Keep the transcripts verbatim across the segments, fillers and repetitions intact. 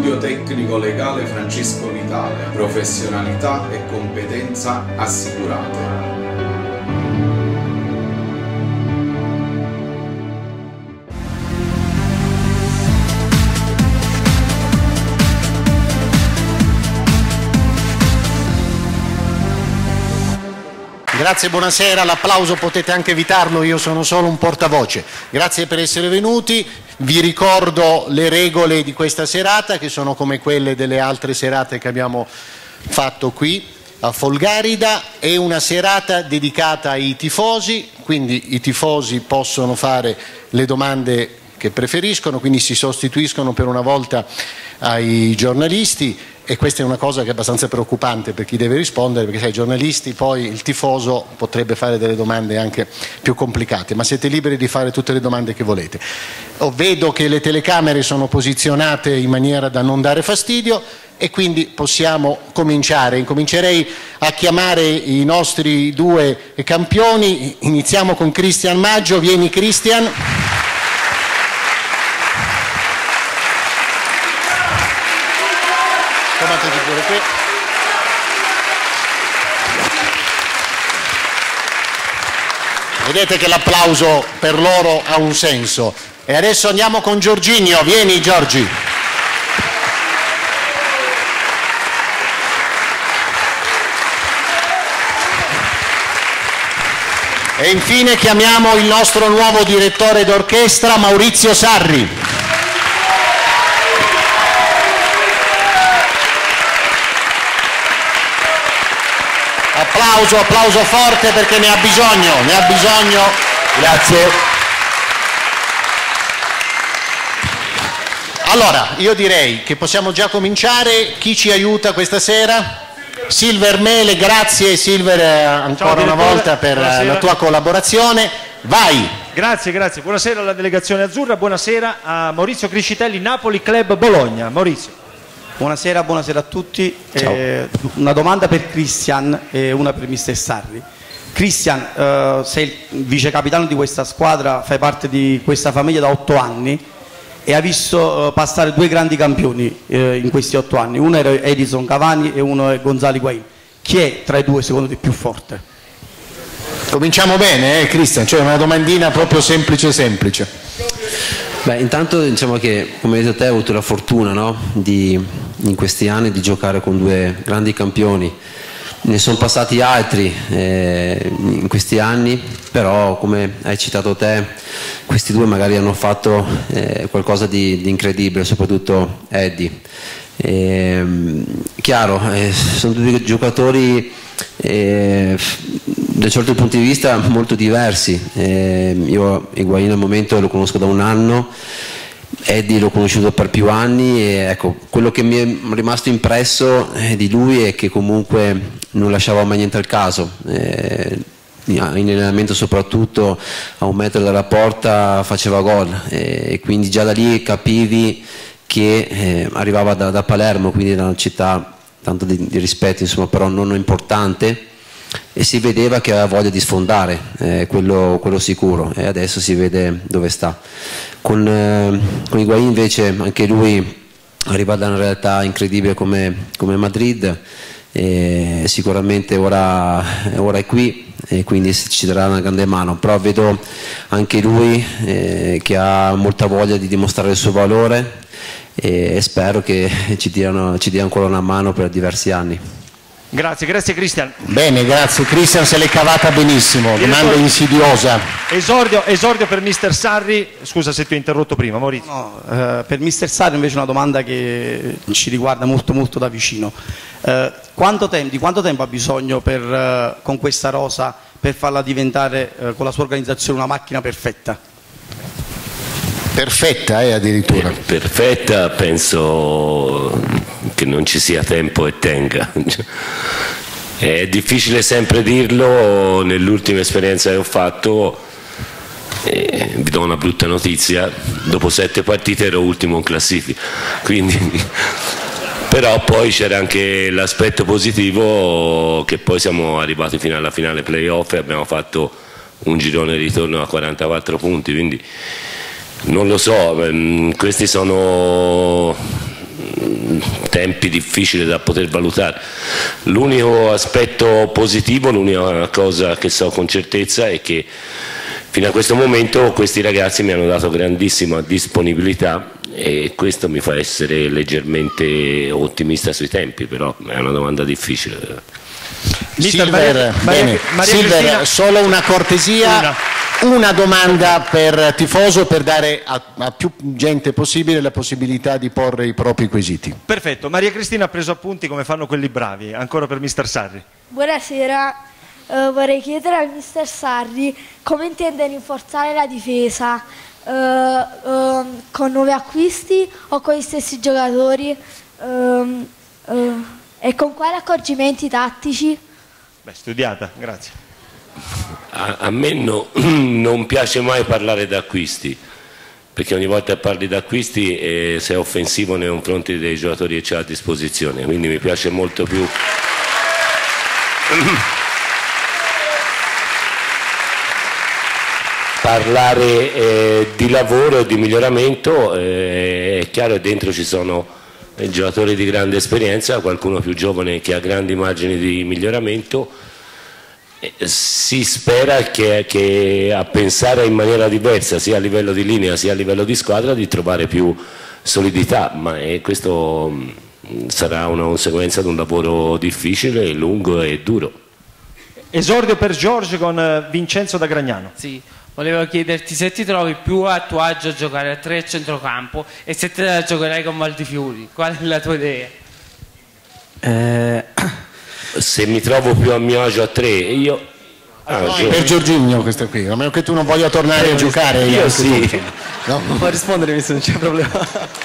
Studio Tecnico Legale Francesco Vitale, professionalità e competenza assicurate. Grazie, buonasera, l'applauso potete anche evitarlo, io sono solo un portavoce. Grazie per essere venuti, vi ricordo le regole di questa serata che sono come quelle delle altre serate che abbiamo fatto qui a Folgarida. È una serata dedicata ai tifosi, quindi i tifosi possono fare le domande che preferiscono, quindi si sostituiscono per una volta ai giornalisti. E questa è una cosa che è abbastanza preoccupante per chi deve rispondere, perché sai, i giornalisti, poi il tifoso potrebbe fare delle domande anche più complicate, ma siete liberi di fare tutte le domande che volete. Oh, vedo che le telecamere sono posizionate in maniera da non dare fastidio e quindi possiamo cominciare. Incomincerei a chiamare i nostri due campioni. Iniziamo con Cristian Maggio. Vieni Cristian. Vedete che l'applauso per loro ha un senso. E adesso andiamo con Giorginio. Vieni Giorgi. E infine chiamiamo il nostro nuovo direttore d'orchestra Maurizio Sarri. Applauso, applauso forte perché ne ha bisogno, ne ha bisogno. Grazie. Allora, io direi che possiamo già cominciare. Chi ci aiuta questa sera? Silver Mele, grazie Silver ancora una volta per buonasera. La tua collaborazione. Vai. Grazie, grazie. Buonasera alla delegazione azzurra, buonasera a Maurizio Criscitelli, Napoli Club Bologna. Maurizio. Buonasera, buonasera a tutti. Eh, una domanda per Cristian e una per mister Sarri. Cristian, eh, sei il vice capitano di questa squadra, fai parte di questa famiglia da otto anni e hai visto eh, passare due grandi campioni eh, in questi otto anni. Uno era Edison Cavani e uno è Gonzalo Higuaín. Chi è tra i due secondo te più forte? Cominciamo bene, eh, Cristian, cioè una domandina proprio semplice semplice. Beh, intanto diciamo che, come hai detto te, hai avuto la fortuna, no? di, in questi anni di giocare con due grandi campioni. Ne sono passati altri eh, in questi anni, però come hai citato te, questi due magari hanno fatto eh, qualcosa di, di incredibile, soprattutto Eddie. Eh, chiaro, eh, sono due giocatori eh, da un certo punto di vista molto diversi. Eh, io Higuaín al momento lo conosco da un anno, Eddie l'ho conosciuto per più anni e ecco, quello che mi è rimasto impresso eh, di lui è che comunque non lasciava mai niente al caso. Eh, in allenamento soprattutto a un metro dalla porta faceva gol eh, e quindi già da lì capivi che eh, arrivava da, da Palermo, quindi da una città tanto di, di rispetto, insomma, però non importante, e si vedeva che aveva voglia di sfondare, eh, quello, quello sicuro, e adesso si vede dove sta. Con, eh, con Higuaín invece anche lui arriva da una realtà incredibile come, come Madrid, e sicuramente ora, ora è qui e quindi ci darà una grande mano, però vedo anche lui eh, che ha molta voglia di dimostrare il suo valore e spero che ci diano, ci dia ancora una mano per diversi anni. Grazie, grazie Cristian. Bene, grazie Cristian, se l'è cavata benissimo, domanda insidiosa. Esordio, esordio per mister Sarri, scusa se ti ho interrotto prima, Maurizio. No, eh, per mister Sarri invece una domanda che ci riguarda molto molto da vicino. Eh, quanto tempo, di quanto tempo ha bisogno per, eh, con questa rosa per farla diventare eh, con la sua organizzazione una macchina perfetta? Perfetta eh, addirittura. Perfetta penso che non ci sia tempo e tenga. È difficile sempre dirlo, nell'ultima esperienza che ho fatto, eh, vi do una brutta notizia, dopo sette partite ero ultimo in classifica, quindi, però poi c'era anche l'aspetto positivo che poi siamo arrivati fino alla finale playoff e abbiamo fatto un girone di ritorno a quarantaquattro punti, quindi non lo so, questi sono tempi difficili da poter valutare. L'unico aspetto positivo, l'unica cosa che so con certezza è che fino a questo momento questi ragazzi mi hanno dato grandissima disponibilità e questo mi fa essere leggermente ottimista sui tempi, però è una domanda difficile. Silver, Maria, bene. Maria Silver, Cristina, solo una cortesia, una. una domanda per tifoso per dare a, a più gente possibile la possibilità di porre i propri quesiti. Perfetto, Maria Cristina ha preso appunti come fanno quelli bravi, ancora per mister Sarri. Buonasera, uh, vorrei chiedere al mister Sarri come intende rinforzare la difesa, uh, uh, con nuovi acquisti o con gli stessi giocatori? Uh, uh, E con quali accorgimenti tattici? Beh, studiata, grazie. A, a me no, non piace mai parlare d'acquisti, perché ogni volta che parli d'acquisti eh, sei offensivo nei confronti dei giocatori che c'è a disposizione, quindi mi piace molto più parlare eh, di lavoro e di miglioramento. Eh, è chiaro che dentro ci sono giocatori di grande esperienza, qualcuno più giovane che ha grandi margini di miglioramento. Si spera che, che a pensare in maniera diversa sia a livello di linea sia a livello di squadra di trovare più solidità, ma eh, questo sarà una conseguenza di un lavoro difficile, lungo e duro. Esordio per Giorgio con Vincenzo da Gragnano. Sì. Volevo chiederti se ti trovi più a tuo agio a giocare a tre a centrocampo e se te la giocherai con Valdifiori. Qual è la tua idea? Eh... Se mi trovo più a mio agio a tre, io... Ah, no, per Giorginio questa qui, a meno che tu non voglia tornare eh, a giocare. Io, io sì. Tu, no? Non può rispondere se non c'è problema.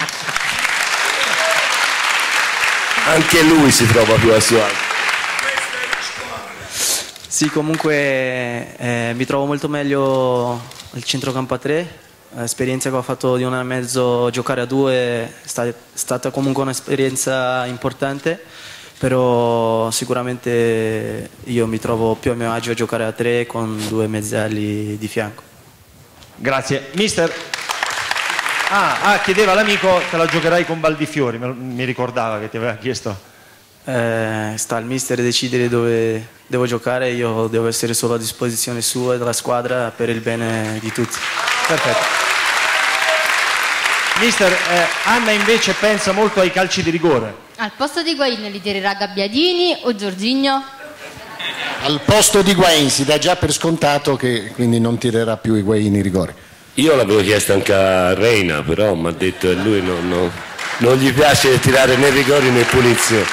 Anche lui si trova più a suo agio. Sì, comunque eh, mi trovo molto meglio al centrocampo a tre, l'esperienza che ho fatto di un anno e mezzo giocare a due è stata, stata comunque un'esperienza importante, però sicuramente io mi trovo più a mio agio a giocare a tre con due mezzali di fianco. Grazie. Mister? Ah, ah chiedeva l'amico, te la giocherai con Valdifiori, mi ricordava che ti aveva chiesto. Eh, sta al mister decidere dove devo giocare, io devo essere solo a disposizione sua e della squadra per il bene di tutti. Perfetto. Mister, eh, Anna invece pensa molto ai calci di rigore. Al posto di Higuain li tirerà Gabbiadini o Giorginio? Al posto di Higuain si dà già per scontato che quindi non tirerà più Higuain i rigori. Io l'avevo chiesto anche a Reina, però mi ha detto che lui non, non, non gli piace tirare né rigori né punizioni.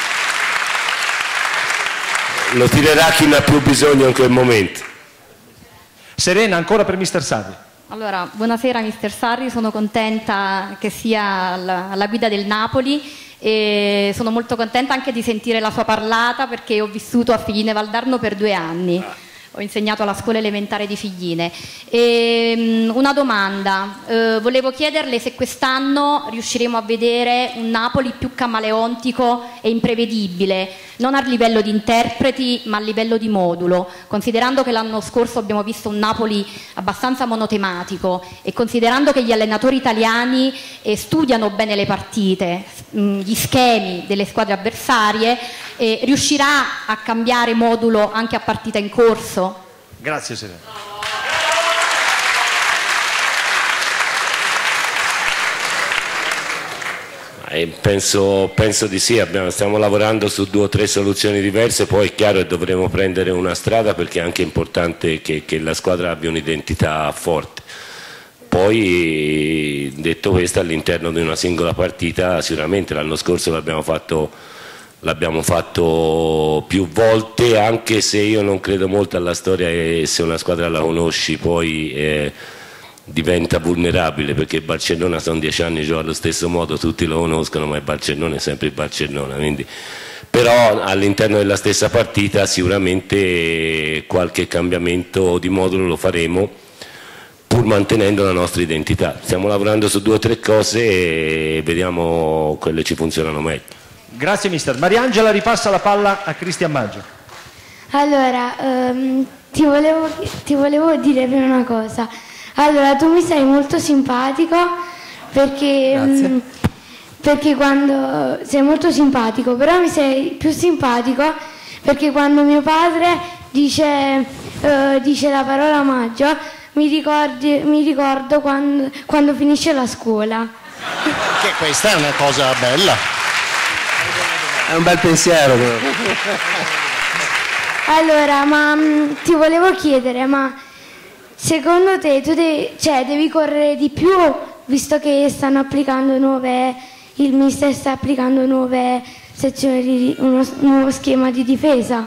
Lo tirerà chi ne ha più bisogno in quel momento. Serena, ancora per mister Sarri. Allora, buonasera mister Sarri, sono contenta che sia alla, alla guida del Napoli e sono molto contenta anche di sentire la sua parlata perché ho vissuto a Figline Valdarno per due anni. Ho insegnato alla scuola elementare di Figline. E, um, una domanda, uh, volevo chiederle se quest'anno riusciremo a vedere un Napoli più camaleontico e imprevedibile, non a livello di interpreti ma a livello di modulo, considerando che l'anno scorso abbiamo visto un Napoli abbastanza monotematico e considerando che gli allenatori italiani eh, studiano bene le partite, mh, gli schemi delle squadre avversarie, eh, riuscirà a cambiare modulo anche a partita in corso? Grazie Serena. Eh, penso, penso di sì, abbiamo, stiamo lavorando su due o tre soluzioni diverse, poi è chiaro che dovremo prendere una strada perché è anche importante che, che la squadra abbia un'identità forte. Poi detto questo, all'interno di una singola partita sicuramente l'anno scorso l'abbiamo fatto L'abbiamo fatto più volte, anche se io non credo molto alla storia e se una squadra la conosci poi eh, diventa vulnerabile, perché il Barcellona sono dieci anni, gioca allo stesso modo, tutti lo conoscono, ma il Barcellona è sempre il Barcellona. Quindi, però all'interno della stessa partita sicuramente qualche cambiamento di modulo lo faremo, pur mantenendo la nostra identità. Stiamo lavorando su due o tre cose e vediamo quelle ci funzionano meglio. Grazie mister. Mariangela ripassa la palla a Cristian Maggio. Allora, um, ti, volevo, ti volevo dire per una cosa. Allora, tu mi sei molto simpatico perché um, perché quando sei molto simpatico, però mi sei più simpatico perché quando mio padre dice, uh, dice la parola maggio mi, ricordi, mi ricordo quando, quando finisce la scuola. Che questa è una cosa bella. È un bel pensiero. Allora, ma mh, ti volevo chiedere, ma secondo te tu devi, cioè, devi correre di più, visto che stanno applicando nuove, il mister sta applicando nuove sezioni, di, uno nuovo schema di difesa?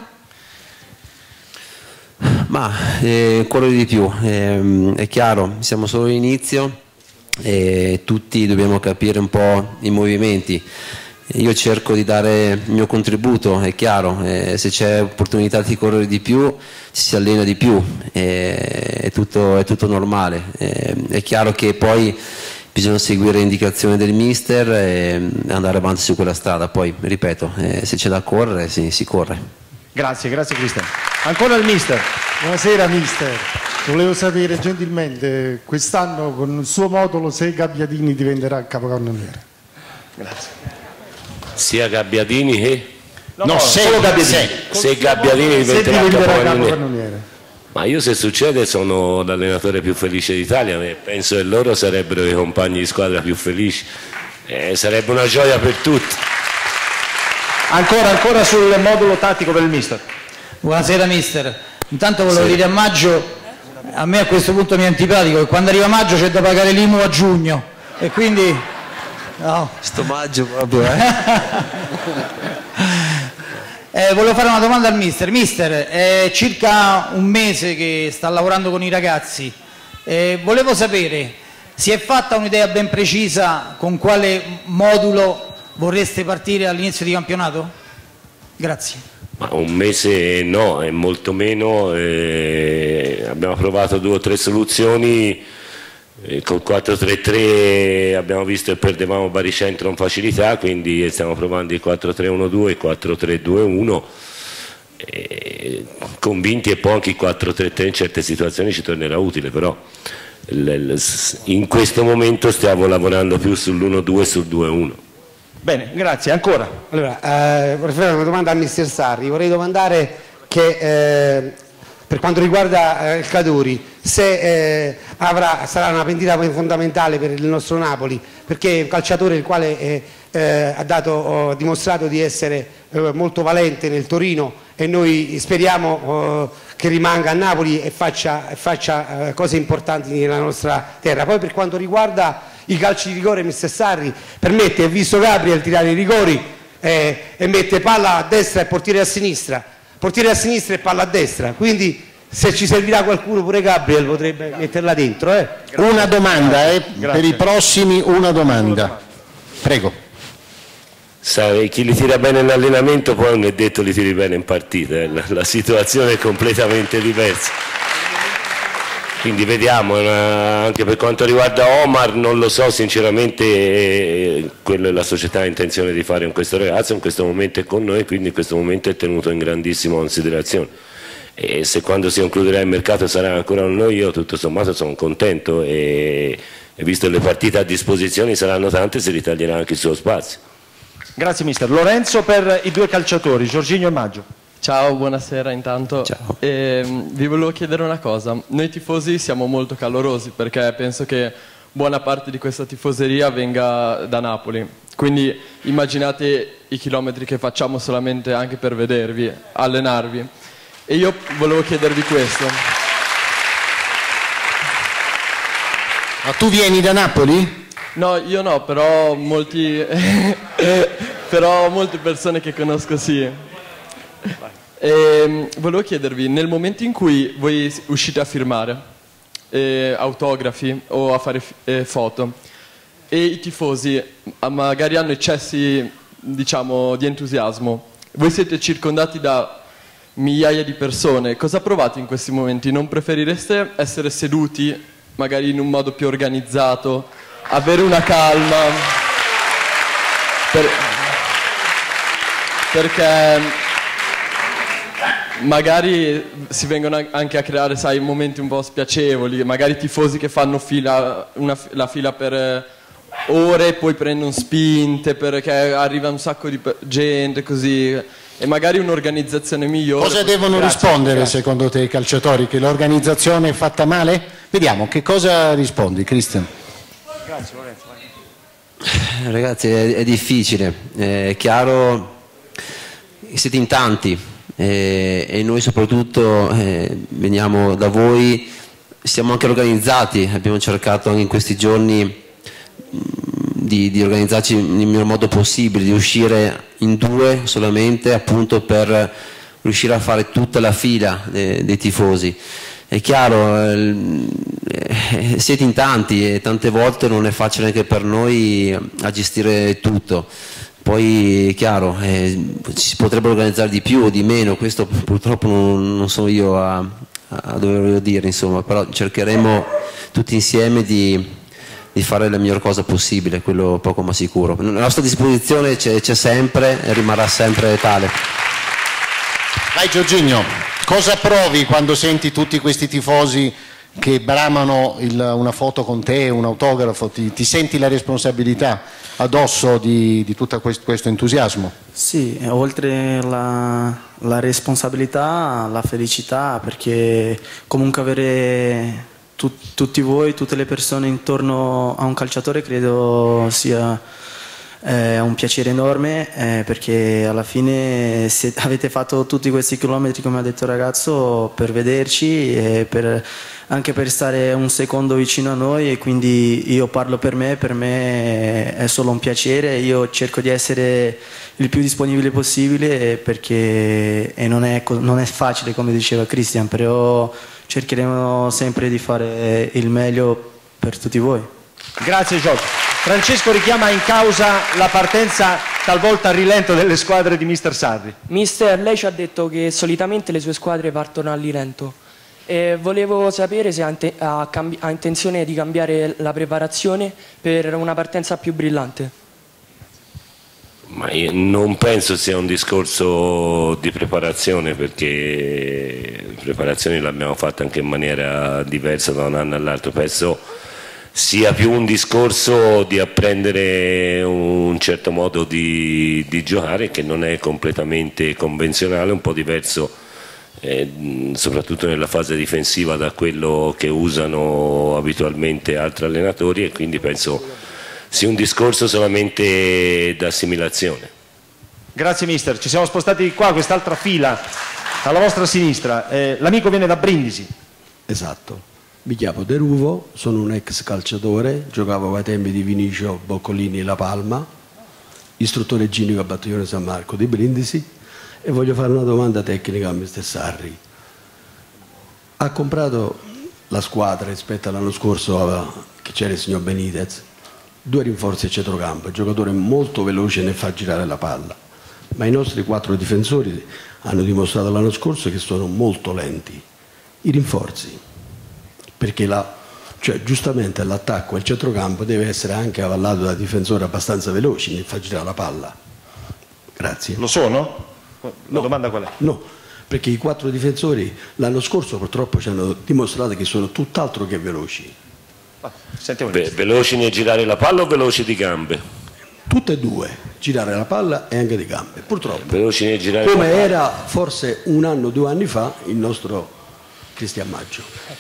Ma eh, correre di più, eh, è chiaro, siamo solo all'inizio e tutti dobbiamo capire un po' i movimenti. Io cerco di dare il mio contributo, è chiaro, eh, se c'è opportunità di correre di più si allena di più, eh, è, tutto, è tutto normale. Eh, è chiaro che poi bisogna seguire le indicazioni del mister e andare avanti su quella strada, poi ripeto, eh, se c'è da correre si, si corre. Grazie, grazie Cristian. Ancora il mister. Buonasera mister, volevo sapere gentilmente, quest'anno con il suo modulo se Gabbiadini diventerà capocannoniere. Grazie. Sia Gabbiadini che... No, no, solo Gabbiadini. Se, se Gabbiadini diventerà, se diventerà capocannoniere. capocannoniere. Ma io se succede sono l'allenatore più felice d'Italia e penso che loro sarebbero i compagni di squadra più felici. Eh, sarebbe una gioia per tutti. Ancora, ancora sul modulo tattico per il mister. Buonasera mister. Intanto volevo Sì. dire a maggio, a me a questo punto mi è antipatico che quando arriva maggio c'è da pagare l'I M U a giugno e quindi... No. Sto maggio proprio, eh. eh, volevo fare una domanda al mister. Mister, è circa un mese che sta lavorando con i ragazzi. Eh, volevo sapere, si è fatta un'idea ben precisa con quale modulo vorreste partire all'inizio di campionato? Grazie. Ma un mese no, è molto meno. Eh, abbiamo provato due o tre soluzioni. Col quattro tre tre abbiamo visto che perdevamo baricentro con facilità, quindi stiamo provando il quattro tre uno due e il quattro tre due uno, e convinti e poi anche il quattro tre tre in certe situazioni ci tornerà utile, però in questo momento stiamo lavorando più sull'uno due e sul due uno. Bene, grazie. Ancora. Allora, eh, vorrei fare una domanda al mister Sarri, vorrei domandare che eh, per quanto riguarda eh, il Cadori, se eh, avrà, sarà una pendita fondamentale per il nostro Napoli, perché è un calciatore il quale eh, eh, ha, dato, oh, dimostrato di essere eh, molto valente nel Torino e noi speriamo oh, che rimanga a Napoli e faccia, faccia eh, cose importanti nella nostra terra. Poi per quanto riguarda i calci di rigore, mister Sarri permette, ha visto Gabriel tirare i rigori eh, e mette palla a destra e portiere a sinistra, portiere a sinistra e palla a destra, quindi se ci servirà qualcuno pure Gabriel potrebbe metterla dentro. Eh. Una domanda, eh, per i prossimi una domanda. Prego. Sai, chi li tira bene in allenamento poi non è detto li tiri bene in partita, eh. la, la situazione è completamente diversa. Quindi vediamo, una, anche per quanto riguarda Omar non lo so sinceramente, eh, quello è la società ha intenzione di fare con questo ragazzo, in questo momento è con noi, quindi in questo momento è tenuto in grandissima considerazione. E se quando si concluderà il mercato sarà ancora con noi, io tutto sommato sono contento e, e visto che le partite a disposizione saranno tante, si ritaglierà anche il suo spazio. Grazie mister. Lorenzo per i due calciatori, Giorginio e Maggio. Ciao, buonasera intanto. Ciao. Eh, vi volevo chiedere una cosa. Noi tifosi siamo molto calorosi perché penso che buona parte di questa tifoseria venga da Napoli. Quindi immaginate i chilometri che facciamo solamente anche per vedervi, allenarvi. E io volevo chiedervi questo. Ma tu vieni da Napoli? No, io no, però molti però molte persone che conosco sì. E, volevo chiedervi, nel momento in cui voi uscite a firmare eh, autografi o a fare eh, foto e i tifosi magari hanno eccessi, diciamo, di entusiasmo, voi siete circondati da migliaia di persone, cosa provate in questi momenti? Non preferireste essere seduti magari in un modo più organizzato, avere una calma? Per... perché magari si vengono anche a creare, sai, momenti un po' spiacevoli, magari tifosi che fanno fila, una, la fila per ore, poi prendono spinte perché arriva un sacco di pe- gente così, e magari un'organizzazione migliore. Cosa devono Grazie, rispondere grazie. secondo te i calciatori? Che l'organizzazione è fatta male? Vediamo, che cosa rispondi, Cristian? Grazie Lorenzo. Ragazzi, è, è difficile, è chiaro, siete in tanti eh, e noi soprattutto eh, veniamo da voi, siamo anche organizzati, abbiamo cercato anche in questi giorni mh, di, di organizzarci nel miglior modo possibile, di uscire in due solamente appunto per riuscire a fare tutta la fila de, dei tifosi. È chiaro, eh, siete in tanti e tante volte non è facile anche per noi a gestire tutto. Poi è chiaro, eh, si potrebbe organizzare di più o di meno, questo purtroppo non, non sono io a, a doverlo dire, insomma, però cercheremo tutti insieme di, di fare la miglior cosa possibile, quello poco ma sicuro. La nostra disposizione c'è, c'è sempre e rimarrà sempre tale. Vai Giorginio, cosa provi quando senti tutti questi tifosi che bramano il, una foto con te, un autografo? Ti, ti senti la responsabilità addosso di, di tutto questo, questo entusiasmo? Sì, oltre la, la responsabilità, la felicità, perché comunque avere tu, tutti voi, tutte le persone intorno a un calciatore credo sia eh, un piacere enorme, eh, perché alla fine se avete fatto tutti questi chilometri, come ha detto il ragazzo, per vederci e per, anche per stare un secondo vicino a noi, e quindi io parlo per me, per me è solo un piacere, io cerco di essere il più disponibile possibile perché e non, è, non è facile come diceva Cristian, però cercheremo sempre di fare il meglio per tutti voi. Grazie Giorgio. Francesco richiama in causa la partenza talvolta a rilento delle squadre di mister Sarri. Mister, lei ci ha detto che solitamente le sue squadre partono a rilento. E volevo sapere se ha, ha, ha intenzione di cambiare la preparazione per una partenza più brillante. Ma io non penso sia un discorso di preparazione, perché le preparazioni l'abbiamo fatta anche in maniera diversa da un anno all'altro. Penso sia più un discorso di apprendere un certo modo di, di giocare che non è completamente convenzionale, un po' diverso eh, soprattutto nella fase difensiva da quello che usano abitualmente altri allenatori, e quindi penso sia un discorso solamente d'assimilazione. Grazie mister, ci siamo spostati qua, quest'altra fila alla vostra sinistra, eh, l'amico viene da Brindisi. Esatto. Mi chiamo De Ruvo, sono un ex calciatore, giocavo ai tempi di Vinicio Boccolini e La Palma, istruttore ginnico a Battaglione San Marco di Brindisi, e voglio fare una domanda tecnica a mister Sarri. Ha comprato la squadra rispetto all'anno scorso che c'era il signor Benitez, due rinforzi a centrocampo, un giocatore molto veloce nel far girare la palla, ma i nostri quattro difensori hanno dimostrato l'anno scorso che sono molto lenti. I rinforzi, perché la, cioè, giustamente l'attacco e il centrocampo deve essere anche avallato da difensori abbastanza veloci nel far girare la palla. Grazie. Lo sono? La no, domanda qual è? No, perché i quattro difensori l'anno scorso purtroppo ci hanno dimostrato che sono tutt'altro che veloci. Ve veloci nel girare la palla o veloci di gambe? Tutte e due, girare la palla e anche di gambe, purtroppo. Veloci nel girare come la palla. Era forse un anno, due anni fa il nostro Cristian Maggio.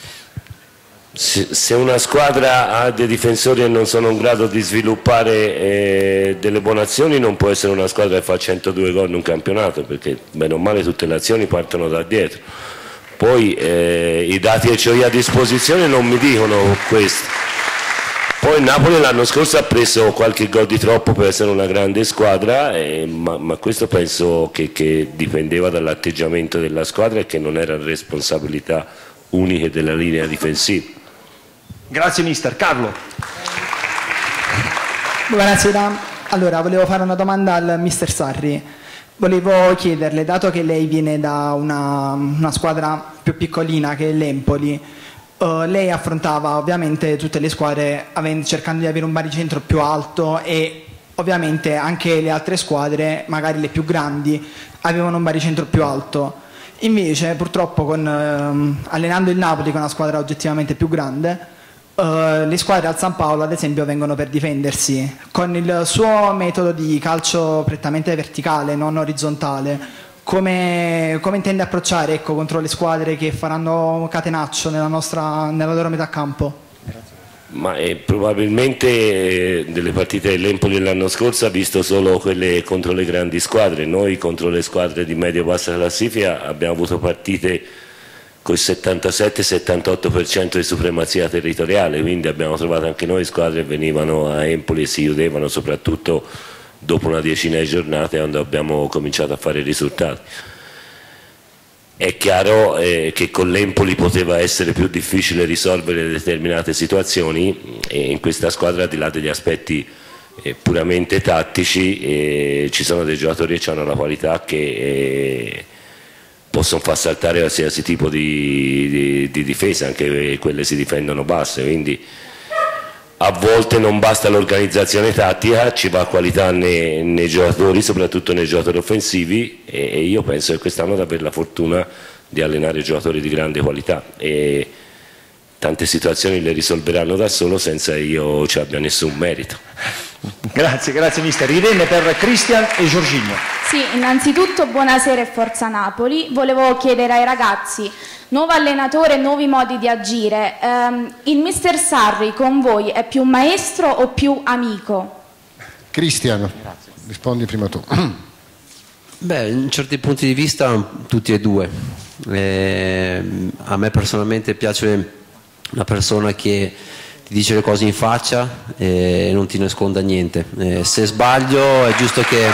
Se, se una squadra ha dei difensori e non sono in grado di sviluppare eh, delle buone azioni, non può essere una squadra che fa centodue gol in un campionato, perché bene o male tutte le azioni partono da dietro. Poi eh, i dati che ho io a disposizione non mi dicono questo. Poi il Napoli l'anno scorso ha preso qualche gol di troppo per essere una grande squadra, eh, ma, ma questo penso che, che dipendeva dall'atteggiamento della squadra e che non era responsabilità uniche della linea difensiva. Grazie mister. Carlo. Buonasera, allora volevo fare una domanda al mister Sarri. Volevo chiederle, dato che lei viene da una, una squadra più piccolina che è l'Empoli, uh, lei affrontava ovviamente tutte le squadre avendo, cercando di avere un baricentro più alto, e ovviamente anche le altre squadre, magari le più grandi, avevano un baricentro più alto. Invece purtroppo con, uh, allenando il Napoli, che è una squadra oggettivamente più grande, Uh, le squadre al San Paolo, ad esempio, vengono per difendersi. Con il suo metodo di calcio prettamente verticale, non orizzontale, come, come intende approcciare, ecco, contro le squadre che faranno catenaccio nella, nostra, nella loro metà campo? Ma eh, probabilmente eh, delle partite dell'Empoli l'anno scorso ha visto solo quelle contro le grandi squadre. Noi contro le squadre di medio-bassa classifica abbiamo avuto partite con il settantasette settantotto per cento di supremazia territoriale, quindi abbiamo trovato anche noi squadre che venivano a Empoli e si chiudevano, soprattutto dopo una decina di giornate quando abbiamo cominciato a fare risultati. È chiaro eh, che con l'Empoli poteva essere più difficile risolvere determinate situazioni, e in questa squadra, al di là degli aspetti eh, puramente tattici, eh, ci sono dei giocatori che hanno la qualità che eh, possono far saltare qualsiasi tipo di, di, di difesa, anche quelle si difendono basse, quindi a volte non basta l'organizzazione tattica, ci va qualità nei, nei giocatori, soprattutto nei giocatori offensivi, e, e io penso che quest'anno di avere la fortuna di allenare giocatori di grande qualità, e tante situazioni le risolveranno da solo senza io ci abbia nessun merito. Grazie, grazie mister. Irene per Cristian e Giorginio. Sì, innanzitutto buonasera e forza Napoli. Volevo chiedere ai ragazzi, nuovo allenatore, nuovi modi di agire. Ehm, il mister Sarri con voi è più maestro o più amico? Cristiano, rispondi prima tu. Beh, in certi punti di vista tutti e due. Eh, a me personalmente piace una persona che ti dice le cose in faccia e non ti nasconda niente. Eh, se sbaglio è giusto che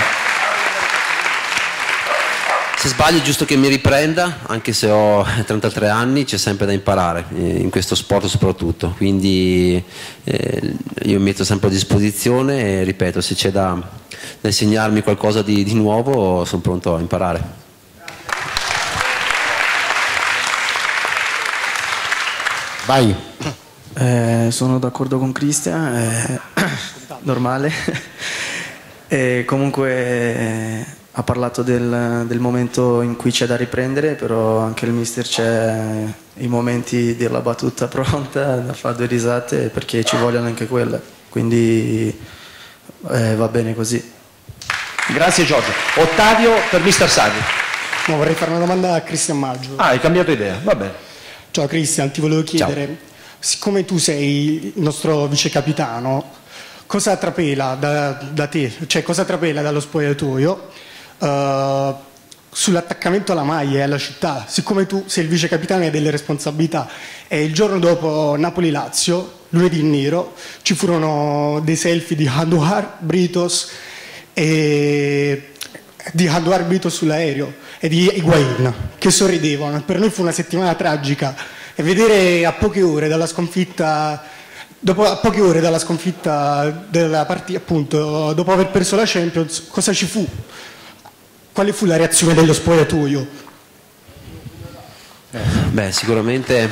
se sbaglio è giusto che mi riprenda, anche se ho trentatré anni, c'è sempre da imparare, eh, in questo sport soprattutto, quindi eh, io mi metto sempre a disposizione e ripeto, se c'è da, da insegnarmi qualcosa di, di nuovo sono pronto a imparare. Vai. Eh, sono d'accordo con Cristian, è normale. E comunque eh, ha parlato del, del momento in cui c'è da riprendere, però anche il mister c'è i momenti della battuta pronta da fare due risate, perché ci vogliono anche quelle, quindi eh, va bene così. Grazie Giorgio. Ottavio per mister Sarri. No, vorrei fare una domanda a Cristian Maggio. Ah, hai cambiato idea, va bene. Ciao Cristian, ti volevo chiedere, ciao, siccome tu sei il nostro vice capitano, cosa trapela da, da te, cioè cosa trapela dallo spogliatoio uh, sull'attaccamento alla maglia e alla città? Siccome tu sei il vice capitano e hai delle responsabilità, e il giorno dopo Napoli-Lazio, lunedì nero, ci furono dei selfie di Handouar, Britos e di Handouar, Britos sull'aereo e di Higuain che sorridevano. Per noi fu una settimana tragica, e vedere a poche ore dalla sconfitta, dopo a poche ore dalla sconfitta della partita, appunto, dopo aver perso la Champions, cosa ci fu? Quale fu la reazione dello spogliatoio? Beh, sicuramente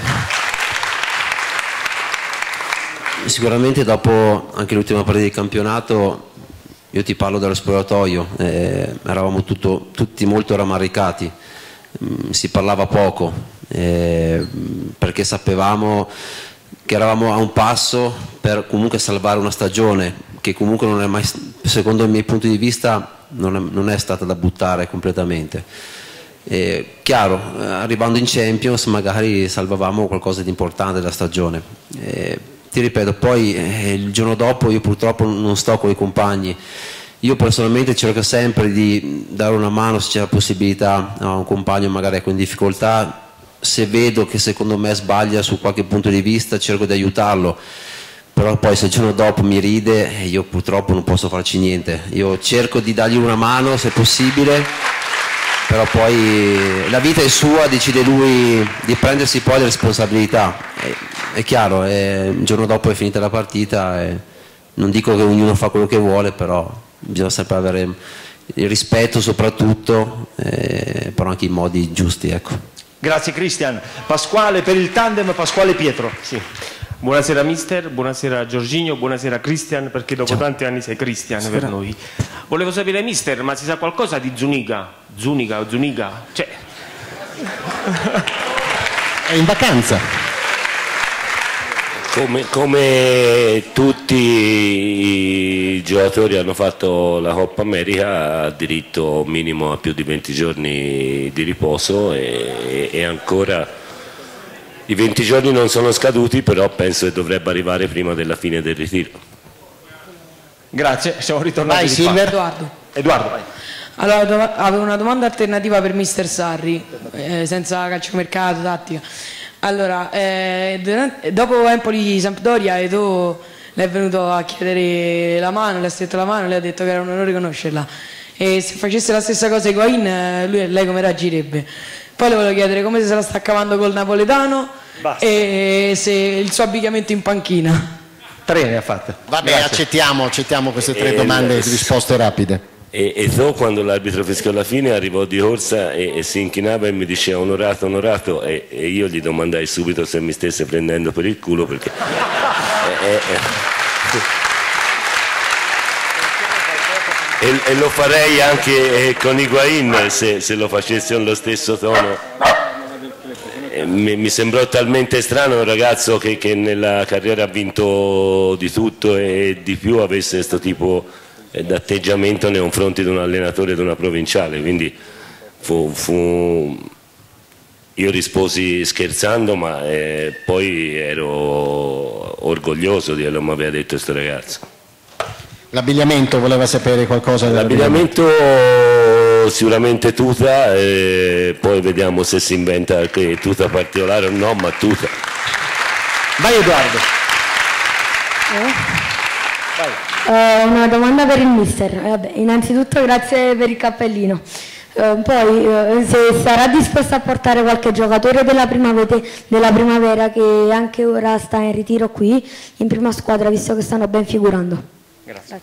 sicuramente dopo anche l'ultima partita di campionato, io ti parlo dello spogliatoio, eh, eravamo tutto, tutti molto rammaricati, mm, si parlava poco, eh, perché sapevamo che eravamo a un passo per comunque salvare una stagione che comunque non è mai, secondo i miei punti di vista, non è, non è stata da buttare completamente. Eh, chiaro, arrivando in Champions magari salvavamo qualcosa di importante della stagione. Eh, ti ripeto, poi eh, il giorno dopo io purtroppo non sto con i compagni. Io personalmente cerco sempre di dare una mano se c'è la possibilità a un compagno magari ecco in difficoltà. Se vedo che secondo me sbaglia su qualche punto di vista cerco di aiutarlo, però poi se il giorno dopo mi ride io purtroppo non posso farci niente. Io cerco di dargli una mano se possibile, però poi la vita è sua, decide lui di prendersi poi le responsabilità. È, è chiaro, è, il giorno dopo è finita la partita e non dico che ognuno fa quello che vuole, però bisogna sempre avere il rispetto soprattutto, eh, però anche i modi giusti, ecco. Grazie Cristian. Pasquale per il tandem Pasquale Pietro. Sì. Buonasera mister, buonasera Giorginio, buonasera Cristian, perché dopo Ciao. tanti anni sei Cristian Sì, per no. noi. Volevo sapere mister, ma si sa qualcosa di Zuniga? Zuniga o Zuniga? Cioè... È in vacanza. Come, come tutti i giocatori hanno fatto la Coppa America, ha diritto minimo a più di venti giorni di riposo e, e ancora i venti giorni non sono scaduti, però penso che dovrebbe arrivare prima della fine del ritiro. Grazie, siamo ritornati. Vai, di Silver. Edoardo. Edoardo, vai. Allora, dov- avevo una domanda alternativa per mister Sarri, eh, senza calciomercato, tattica. Allora, eh, durante- dopo Empoli-Sampdoria, Edo le è venuto a chiedere la mano, le ha stretto la mano, le ha detto che era un onore conoscerla. E se facesse la stessa cosa Higuain, eh, lui, lei come reagirebbe? Poi le volevo chiedere come se la sta cavando col napoletano e se il suo abbigliamento in panchina. Tre ne ha fatte. Vabbè, Grazie. accettiamo, accettiamo queste tre Eh, domande eh, di risposte rapide. E, e so quando l'arbitro fischiò alla fine arrivò di corsa e, e si inchinava e mi diceva onorato, onorato e, e io gli domandai subito se mi stesse prendendo per il culo perché eh, eh, eh. E, e lo farei anche eh, con Higuain se, se lo facessi con lo stesso tono. Eh, mi, mi sembrò talmente strano un ragazzo che, che nella carriera ha vinto di tutto e di più avesse questo tipo d'atteggiamento nei confronti di un allenatore di una provinciale, quindi fu, fu... io risposi scherzando, ma eh, poi ero orgoglioso di quello che mi aveva detto questo ragazzo. L'abbigliamento, voleva sapere qualcosa dell'abbigliamento? L'abbigliamento sicuramente tuta, e poi vediamo se si inventa che tuta particolare o no, ma tuta. Vai Edoardo. Eh? Eh, una domanda per il mister. Eh, vabbè, innanzitutto grazie per il cappellino. Eh, poi eh, se sarà disposto a portare qualche giocatore della primavera, della primavera che anche ora sta in ritiro qui in prima squadra, visto che stanno ben figurando. Grazie.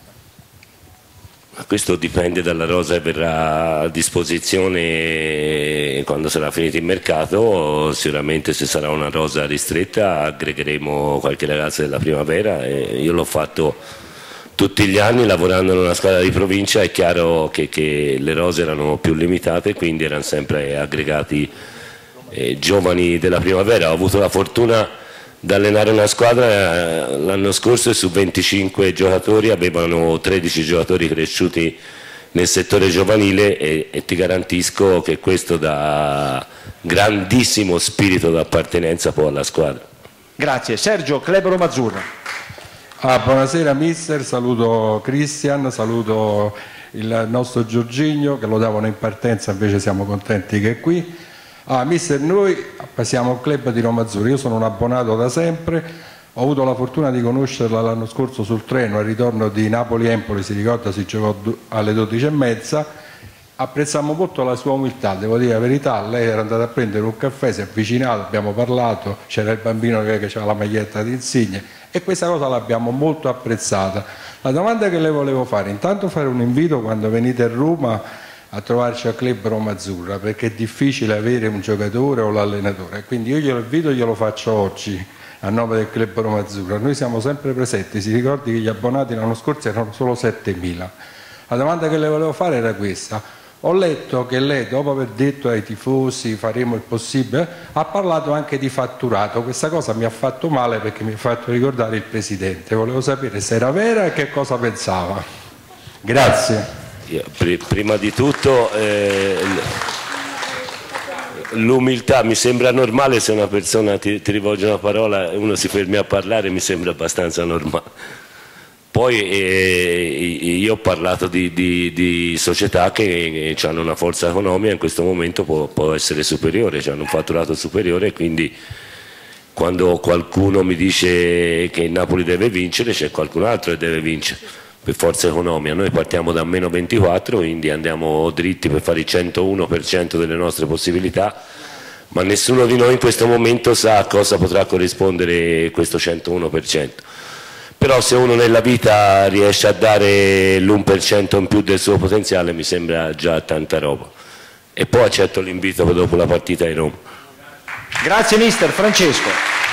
Questo dipende dalla rosa che verrà a disposizione quando sarà finito il mercato. Sicuramente se sarà una rosa ristretta aggregheremo qualche ragazzo della primavera e io l'ho fatto tutti gli anni lavorando in una squadra di provincia. È chiaro che, che le rose erano più limitate, quindi erano sempre aggregati eh, giovani della primavera. Ho avuto la fortuna di allenare una squadra eh, l'anno scorso e su venticinque giocatori avevano tredici giocatori cresciuti nel settore giovanile e, e ti garantisco che questo dà grandissimo spirito d'appartenenza poi alla squadra. Grazie. Sergio, Club Roma Azzurra. Ah, buonasera mister, saluto Christian, saluto il nostro Giorginio che lo davano in partenza, invece siamo contenti che è qui. Ah, mister, noi siamo il club di Roma Azzurra, io sono un abbonato da sempre, ho avuto la fortuna di conoscerla l'anno scorso sul treno al ritorno di Napoli-Empoli, si ricorda, si giocò alle dodici e mezza, apprezzammo molto la sua umiltà, devo dire la verità, lei era andata a prendere un caffè, si è avvicinato, abbiamo parlato, c'era il bambino che aveva la maglietta di Insigne e questa cosa l'abbiamo molto apprezzata. La domanda che le volevo fare, intanto fare un invito quando venite a Roma a trovarci al club Roma Azzurra, perché è difficile avere un giocatore o l'allenatore, quindi io glielo invito, glielo faccio oggi a nome del club Roma Azzurra. Noi siamo sempre presenti, si ricordi che gli abbonati l'anno scorso erano solo settemila. La domanda che le volevo fare era questa: ho letto che lei, dopo aver detto ai tifosi faremo il possibile, ha parlato anche di fatturato. Questa cosa mi ha fatto male perché mi ha fatto ricordare il presidente, volevo sapere se era vera e che cosa pensava. Grazie. Io, pr prima di tutto eh, l'umiltà mi sembra normale, se una persona ti, ti rivolge una parola e uno si fermi a parlare, mi sembra abbastanza normale. Poi eh, io ho parlato di, di, di società che, che hanno una forza economica, in questo momento può, può essere superiore, hanno un fatturato superiore, quindi quando qualcuno mi dice che il Napoli deve vincere, c'è qualcun altro che deve vincere per forza economica. Noi partiamo da meno ventiquattro, quindi andiamo dritti per fare il centouno per cento delle nostre possibilità, ma nessuno di noi in questo momento sa a cosa potrà corrispondere questo centouno per cento. Però se uno nella vita riesce a dare l'uno per cento in più del suo potenziale mi sembra già tanta roba. E poi accetto l'invito per dopo la partita di Roma. Grazie mister. Francesco.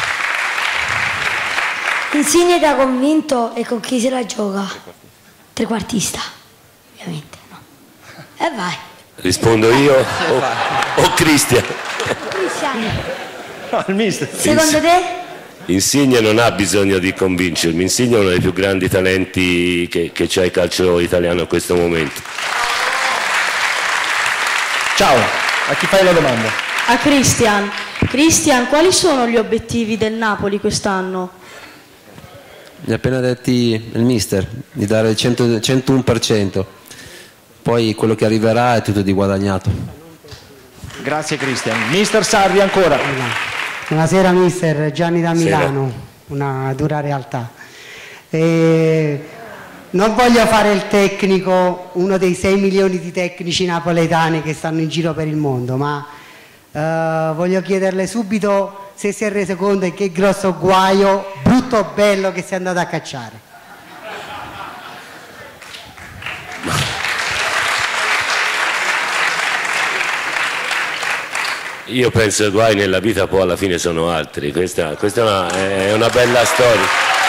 Insigne da convinto e con chi se la gioca? Trequartista, ovviamente, no? E vai. Rispondo io o, o Cristian? Cristiano. No, il mister. Secondo te? Insigne non ha bisogno di convincermi, Insigne è uno dei più grandi talenti che, che c'ha il calcio italiano in questo momento. Ciao, a chi fai la domanda? A Cristian. Cristian, quali sono gli obiettivi del Napoli quest'anno? Li ha appena detti il mister, di dare il cento, centouno per cento, poi quello che arriverà è tutto di guadagnato. Grazie Cristian. Mister Sarri ancora. Buonasera mister, Gianni da Milano, una dura realtà. E non voglio fare il tecnico, uno dei sei milioni di tecnici napoletani che stanno in giro per il mondo, ma eh, voglio chiederle subito se si è reso conto di che grosso guaio, brutto o bello, che si è andato a cacciare. Io penso che i guai nella vita poi alla fine sono altri, questa, questa è, una, è una bella storia.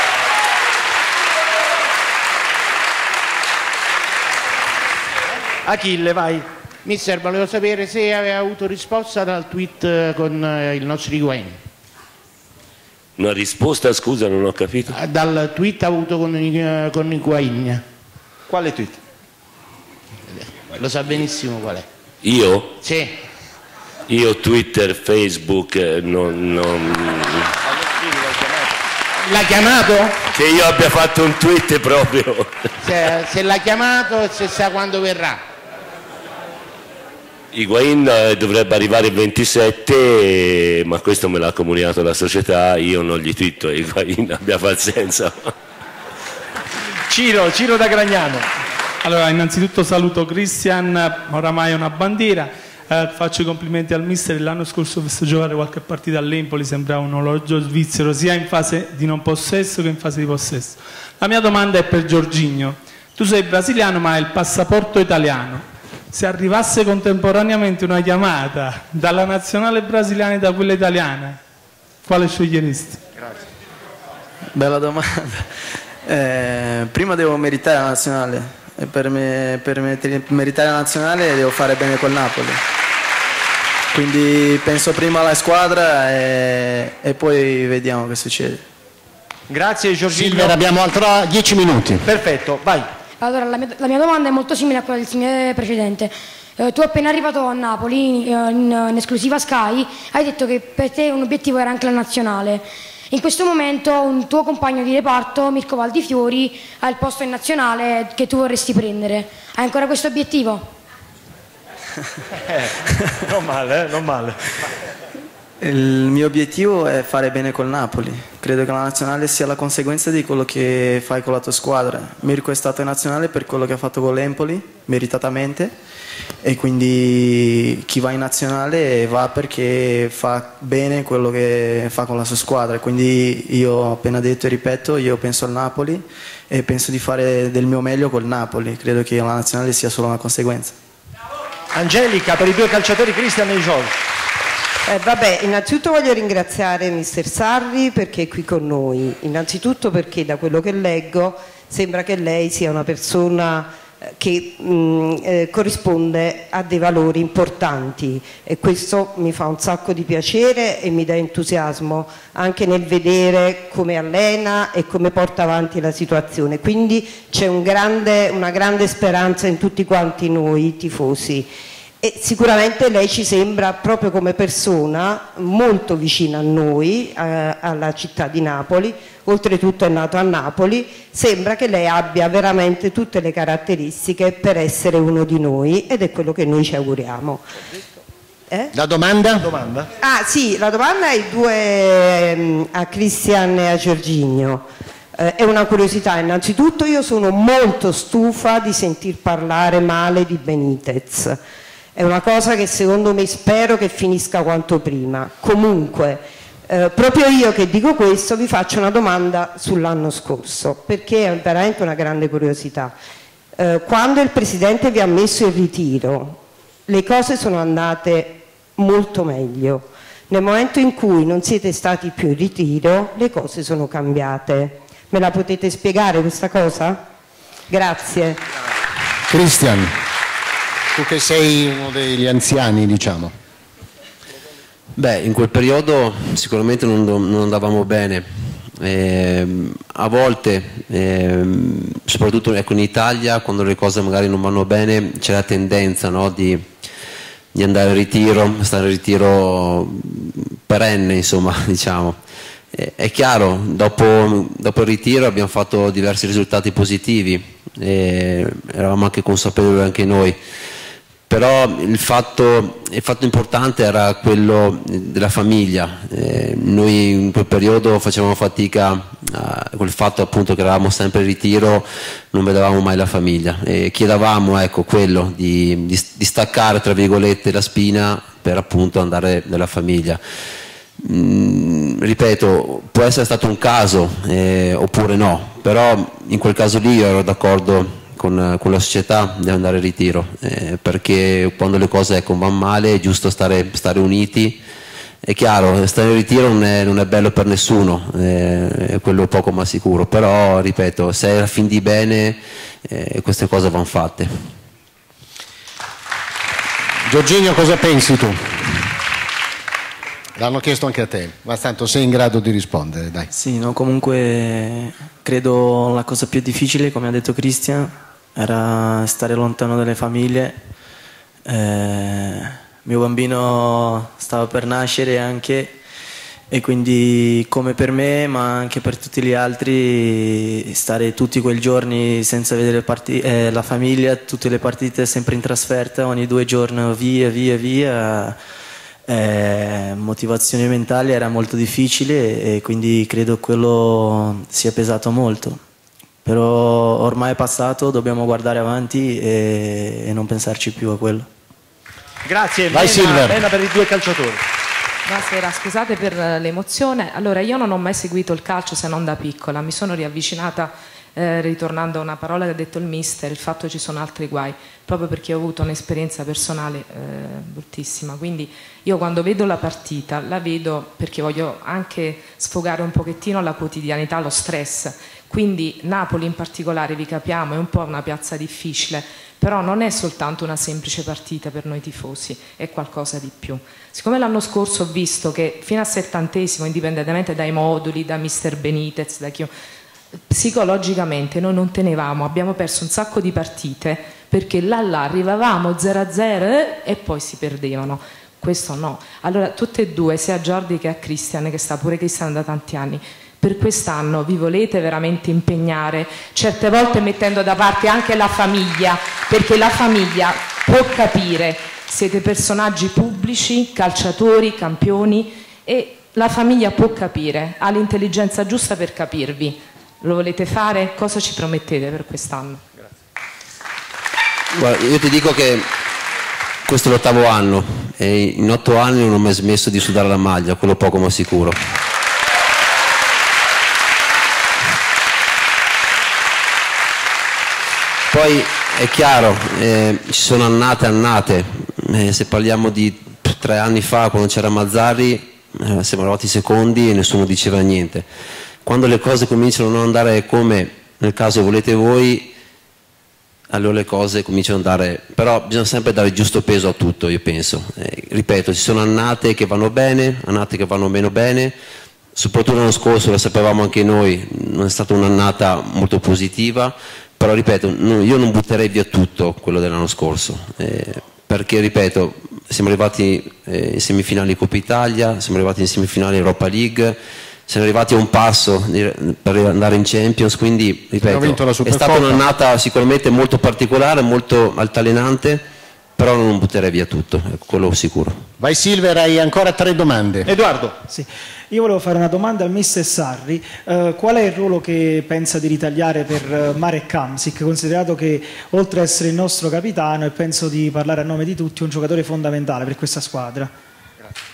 Achille, vai. Mister, volevo sapere se aveva avuto risposta dal tweet con eh, il nostro Higuain. Una risposta, scusa, non ho capito. Dal tweet avuto con, eh, con Higuain. Quale tweet? Lo sa benissimo qual è. Io? Sì. Io Twitter, Facebook, non... non... L'ha chiamato? Che io abbia fatto un tweet proprio. Se, se l'ha chiamato e se sa quando verrà. Higuain eh, dovrebbe arrivare il ventisette, ma questo me l'ha comunicato la società, io non gli twitto a Higuain, abbia pazienza. Ciro, Ciro da Gragnano. Allora, innanzitutto saluto Cristian, oramai è una bandiera. Eh, faccio i complimenti al mister, l'anno scorso ho visto giocare qualche partita all'Empoli, sembrava un orologio svizzero sia in fase di non possesso che in fase di possesso. La mia domanda è per Jorginho. Tu sei brasiliano ma hai il passaporto italiano. Se arrivasse contemporaneamente una chiamata dalla nazionale brasiliana e da quella italiana, quale sceglieresti? Grazie. Bella domanda. Eh, prima devo meritare la nazionale. E per, me, per meritare la nazionale devo fare bene col Napoli, quindi penso prima alla squadra e, e poi vediamo che succede. Grazie Giorgino. Silver, abbiamo altro dieci minuti. Perfetto, vai. Allora, la mia, la mia domanda è molto simile a quella del signore precedente. Eh, tu appena arrivato a Napoli in, in, in esclusiva Sky hai detto che per te un obiettivo era anche la nazionale. In questo momento un tuo compagno di reparto, Mirko Valdifiori, ha il posto in nazionale che tu vorresti prendere. Hai ancora questo obiettivo? Eh, non male, eh, non male. Il mio obiettivo è fare bene col Napoli. Credo che la nazionale sia la conseguenza di quello che fai con la tua squadra. Mirko è stato in nazionale per quello che ha fatto con l'Empoli, meritatamente, e quindi chi va in nazionale va perché fa bene quello che fa con la sua squadra. Quindi io ho appena detto e ripeto, io penso al Napoli e penso di fare del mio meglio col Napoli. Credo che la nazionale sia solo una conseguenza. Angelica, per i due calciatori Cristian e Giorgio. Eh, vabbè, innanzitutto voglio ringraziare mister Sarri perché è qui con noi, innanzitutto perché da quello che leggo sembra che lei sia una persona che mh, eh, corrisponde a dei valori importanti e questo mi fa un sacco di piacere e mi dà entusiasmo anche nel vedere come allena e come porta avanti la situazione, quindi c'è un grande, una grande speranza in tutti quanti noi tifosi. E sicuramente lei ci sembra proprio come persona molto vicina a noi, eh, alla città di Napoli, oltretutto è nato a Napoli, sembra che lei abbia veramente tutte le caratteristiche per essere uno di noi ed è quello che noi ci auguriamo. Eh? La domanda? domanda? Ah sì, la domanda è due, a Cristian e a Jorginho. Eh, è una curiosità, innanzitutto io sono molto stufa di sentir parlare male di Benitez. È una cosa che secondo me spero che finisca quanto prima. Comunque, eh, proprio io che dico questo vi faccio una domanda sull'anno scorso, perché è veramente una grande curiosità. Eh, quando il Presidente vi ha messo in ritiro, le cose sono andate molto meglio. Nel momento in cui non siete stati più in ritiro, le cose sono cambiate. Me la potete spiegare questa cosa? Grazie. Cristian. Tu che sei uno degli anziani, diciamo. Beh, in quel periodo sicuramente non, non andavamo bene, eh, a volte, eh, soprattutto ecco, in Italia, quando le cose magari non vanno bene, c'è la tendenza, no, di, di andare in ritiro, stare in ritiro perenne, insomma, diciamo. Eh, è chiaro, dopo, dopo il ritiro abbiamo fatto diversi risultati positivi, eh, eravamo anche consapevoli anche noi. Però il fatto, il fatto importante era quello della famiglia, eh, noi in quel periodo facevamo fatica eh, col fatto appunto che eravamo sempre in ritiro, non vedevamo mai la famiglia e chiedevamo ecco, quello di, di, di staccare tra virgolette la spina per appunto andare nella famiglia. Mm, ripeto, può essere stato un caso eh, oppure no, però in quel caso lì io ero d'accordo Con, con la società di andare in ritiro, eh, perché quando le cose ecco, vanno male è giusto stare, stare uniti. È chiaro, stare in ritiro non è, non è bello per nessuno, eh, è quello poco ma sicuro, però ripeto, se è a fin di bene eh, queste cose vanno fatte. Giorginio, cosa pensi tu? L'hanno chiesto anche a te, ma tanto sei in grado di rispondere, dai. Sì, no, comunque credo la cosa più difficile, come ha detto Cristian, era stare lontano dalle famiglie. Eh, mio bambino stava per nascere anche, e quindi come per me ma anche per tutti gli altri stare tutti quei giorni senza vedere parti- eh, la famiglia, tutte le partite sempre in trasferta, ogni due giorni via via via, eh, motivazione mentale era molto difficile e quindi credo quello sia pesato molto. Però ormai è passato, dobbiamo guardare avanti e, e non pensarci più a quello. Grazie, Vai, Lena, Lena per i due calciatori. Buonasera, scusate per l'emozione. Allora, io non ho mai seguito il calcio se non da piccola, mi sono riavvicinata eh, ritornando a una parola che ha detto il mister, il fatto che ci sono altri guai, proprio perché ho avuto un'esperienza personale eh, bruttissima. Quindi io quando vedo la partita la vedo perché voglio anche sfogare un pochettino la quotidianità, lo stress. Quindi Napoli in particolare, vi capiamo, è un po' una piazza difficile, però non è soltanto una semplice partita per noi tifosi, è qualcosa di più. Siccome l'anno scorso ho visto che fino al settantesimo, indipendentemente dai moduli, da mister Benitez, da chi... psicologicamente noi non tenevamo, abbiamo perso un sacco di partite perché là là arrivavamo zero a zero eh, e poi si perdevano. Questo no. Allora tutte e due, sia Jordi che a Cristian, che sta pure Cristian da tanti anni, per quest'anno vi volete veramente impegnare, certe volte mettendo da parte anche la famiglia, perché la famiglia può capire, siete personaggi pubblici, calciatori, campioni, e la famiglia può capire, ha l'intelligenza giusta per capirvi. Lo volete fare? Cosa ci promettete per quest'anno? Guarda, io ti dico che questo è l'ottavo anno e in otto anni non ho mai smesso di sudare la maglia, quello poco ma sicuro. Poi è chiaro, eh, ci sono annate e annate, eh, se parliamo di tre anni fa quando c'era Mazzarri eh, siamo arrivati secondi e nessuno diceva niente. Quando le cose cominciano a non andare come nel caso volete voi, allora le cose cominciano ad andare, però bisogna sempre dare il giusto peso a tutto, io penso. Eh, ripeto, ci sono annate che vanno bene, annate che vanno meno bene, soprattutto l'anno scorso, lo sapevamo anche noi, non è stata un'annata molto positiva. Però ripeto, io non butterei via tutto quello dell'anno scorso, eh, perché ripeto, siamo arrivati eh, in semifinali Coppa Italia, siamo arrivati in semifinali Europa League, siamo arrivati a un passo di, per andare in Champions, quindi ripeto, è stata un'annata sicuramente molto particolare, molto altalenante, però non butterei via tutto, ecco, quello sicuro. Vai Silver, hai ancora tre domande. Edoardo. Sì. Io volevo fare una domanda al mister Sarri, uh, qual è il ruolo che pensa di ritagliare per uh, Marek Hamsik, considerato che oltre ad essere il nostro capitano e penso di parlare a nome di tutti, è un giocatore fondamentale per questa squadra? Grazie.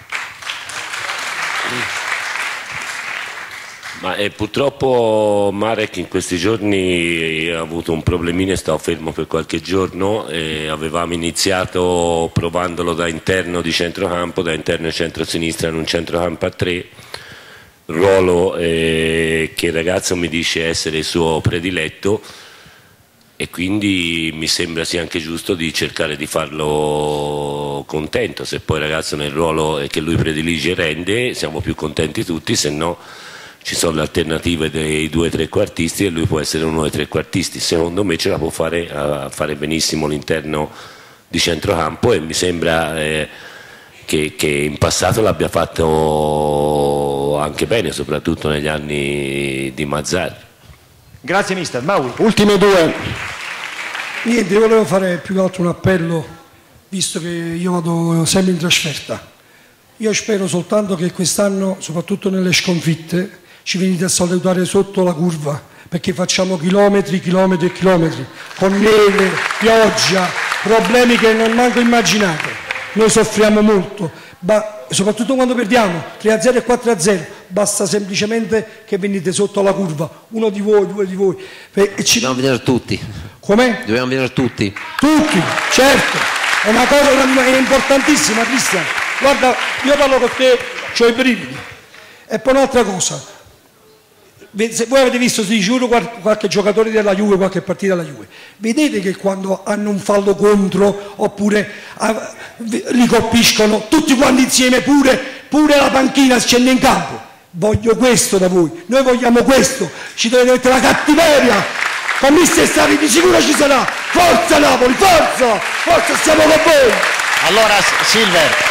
Ma eh, purtroppo Marek in questi giorni ha avuto un problemino e stava fermo per qualche giorno, e avevamo iniziato provandolo da interno di centrocampo, da interno e centro-sinistra in un centrocampo a tre, ruolo eh, che il ragazzo mi dice essere il suo prediletto, e quindi mi sembra sia anche giusto di cercare di farlo sono contento, se poi il ragazzo nel ruolo che lui predilige rende siamo più contenti tutti, se no ci sono le alternative dei due trequartisti e lui può essere uno dei trequartisti. Secondo me ce la può fare a fare benissimo l'interno di centrocampo e mi sembra eh, che, che in passato l'abbia fatto anche bene, soprattutto negli anni di Mazzarri. Grazie mister. Maui. Ultime due. Niente, io volevo fare più che altro un appello, visto che io vado sempre in trasferta. Io spero soltanto che quest'anno, soprattutto nelle sconfitte, ci venite a salutare sotto la curva, perché facciamo chilometri, chilometri e chilometri, con neve, pioggia, problemi che non manco immaginate. Noi soffriamo molto, ma soprattutto quando perdiamo tre a zero e quattro a zero, basta semplicemente che venite sotto la curva, uno di voi, due di voi. E ci... Dobbiamo venire tutti. Come? Dobbiamo venire tutti. Tutti, certo, è una cosa è importantissima, Cristian. Guarda, io parlo con te, ho i brividi. E poi un'altra cosa, se voi avete visto di giuro qualche giocatore della Juve, qualche partita della Juve, vedete che quando hanno un fallo contro oppure ah, li colpiscono tutti quanti insieme, pure, pure la panchina scende in campo. Voglio questo da voi, noi vogliamo questo, ci dovete mettere la cattiveria, con mister Sarri di sicuro ci sarà. Forza Napoli, forza, forza, siamo con voi. Allora Silver,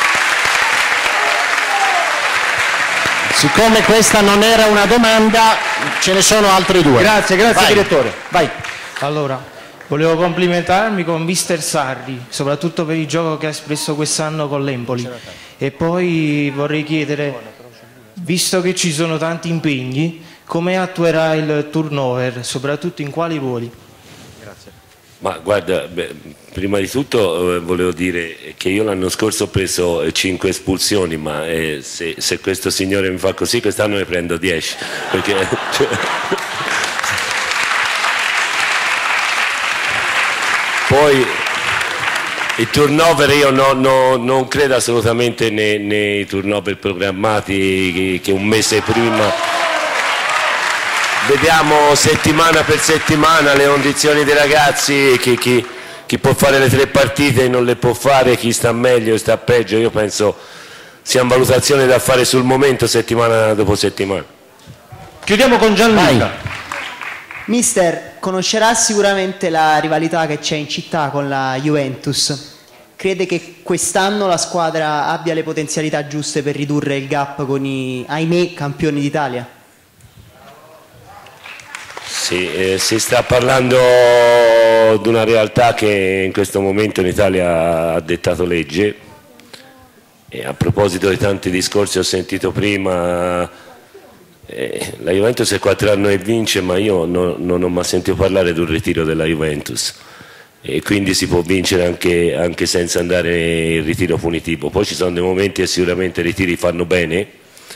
siccome questa non era una domanda, ce ne sono altre due. Grazie, grazie Vai. direttore. Vai. Allora, volevo complimentarmi con mister Sarri, soprattutto per il gioco che ha espresso quest'anno con l'Empoli. E poi vorrei chiedere, visto che ci sono tanti impegni, come attuerà il turnover, soprattutto in quali ruoli? Grazie. Ma guarda, beh, prima di tutto eh, volevo dire che io l'anno scorso ho preso eh, cinque espulsioni, ma eh, se, se questo signore mi fa così quest'anno ne prendo dieci. Perché, cioè... Poi il turnover io no, no, non credo assolutamente nei, nei turnover programmati che, che un mese prima... Vediamo settimana per settimana le condizioni dei ragazzi, chi, chi, chi può fare le tre partite e non le può fare, chi sta meglio e sta peggio. Io penso siano valutazioni da fare sul momento, settimana dopo settimana. Chiudiamo con Gianluca. Vai. Mister, conoscerà sicuramente la rivalità che c'è in città con la Juventus. Crede che quest'anno la squadra abbia le potenzialità giuste per ridurre il gap con i, ahimè, campioni d'Italia? Sì, eh, si sta parlando di una realtà che in questo momento in Italia ha dettato legge e a proposito di tanti discorsi ho sentito prima eh, la Juventus è quattro anni e vince, ma io no, non ho mai sentito parlare di un ritiro della Juventus e quindi si può vincere anche, anche senza andare in ritiro punitivo. Poi ci sono dei momenti e sicuramente i ritiri fanno bene,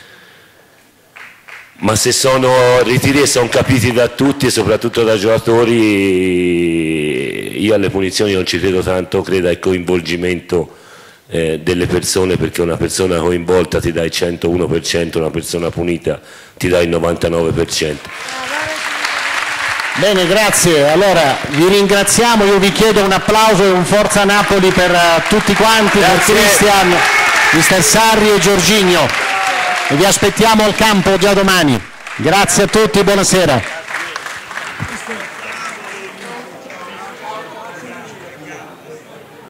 ma se sono ritiri e sono capiti da tutti e soprattutto da giocatori, io alle punizioni non ci credo tanto, credo al coinvolgimento eh, delle persone, perché una persona coinvolta ti dà il centouno per cento, una persona punita ti dà il novantanove per cento. Bene, grazie. Allora vi ringraziamo, io vi chiedo un applauso e un forza Napoli per uh, tutti quanti, grazie. Per Cristian, mister Sarri e Giorginio. E vi aspettiamo al campo già domani. Grazie a tutti, buonasera.